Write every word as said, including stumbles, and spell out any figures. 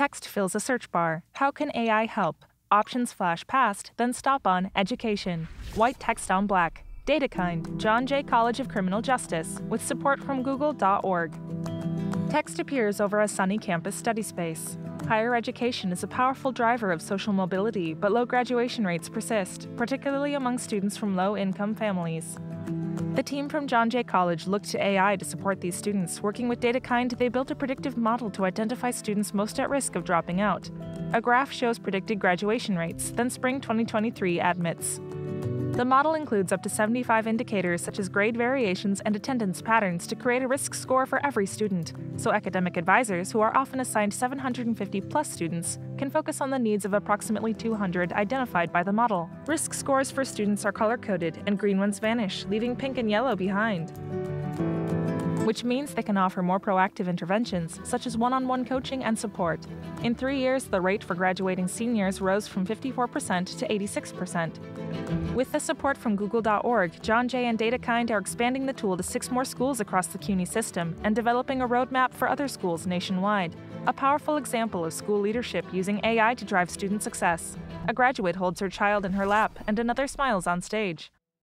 Text fills a search bar. How can A I help? Options flash past, then stop on Education. White text on black. DataKind, John Jay College of Criminal Justice, with support from google dot org. Text appears over a sunny campus study space. Higher education is a powerful driver of social mobility, but low graduation rates persist, particularly among students from low-income families. The team from John Jay College looked to A I to support these students. Working with DataKind, they built a predictive model to identify students most at risk of dropping out. A graph shows predicted graduation rates, then spring twenty twenty-three admits. The model includes up to seventy-five indicators such as grade variations and attendance patterns to create a risk score for every student, so academic advisors, who are often assigned seven hundred fifty plus students, can focus on the needs of approximately two hundred identified by the model. Risk scores for students are color-coded, and green ones vanish, leaving pink and yellow behind, which means they can offer more proactive interventions, such as one-on-one coaching and support. In three years, the rate for graduating seniors rose from fifty-four percent to eighty-six percent. With the support from google dot org, John Jay and DataKind are expanding the tool to six more schools across the C U N Y system and developing a roadmap for other schools nationwide. A powerful example of school leadership using A I to drive student success. A graduate holds her child in her lap, and another smiles on stage.